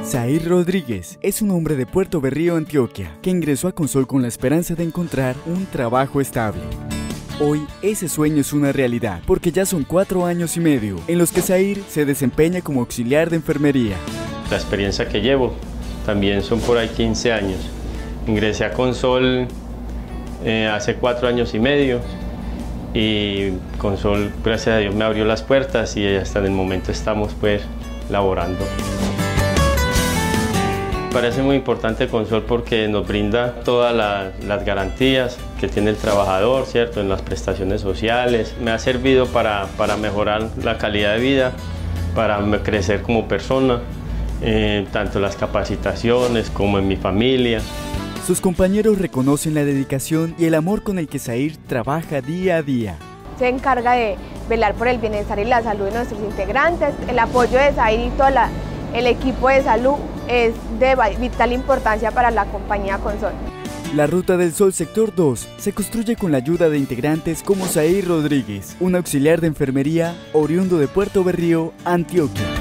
Zair Rodríguez es un hombre de Puerto Berrío, Antioquia, que ingresó a Consol con la esperanza de encontrar un trabajo estable. Hoy ese sueño es una realidad, porque ya son 4 años y medio en los que Zair se desempeña como auxiliar de enfermería. La experiencia que llevo también son por ahí 15 años. Ingresé a Consol hace 4 años y medio y Consol, gracias a Dios, me abrió las puertas y hasta en el momento estamos pues laborando. Parece muy importante Consol porque nos brinda todas las garantías que tiene el trabajador, ¿cierto? En las prestaciones sociales. Me ha servido para mejorar la calidad de vida, para crecer como persona, tanto las capacitaciones como en mi familia. Sus compañeros reconocen la dedicación y el amor con el que Zair trabaja día a día. Se encarga de velar por el bienestar y la salud de nuestros integrantes. El apoyo de Zair y todo el equipo de salud es de vital importancia para la compañía Consol. La Ruta del Sol Sector 2 se construye con la ayuda de integrantes como Zair Rodríguez, un auxiliar de enfermería oriundo de Puerto Berrío, Antioquia.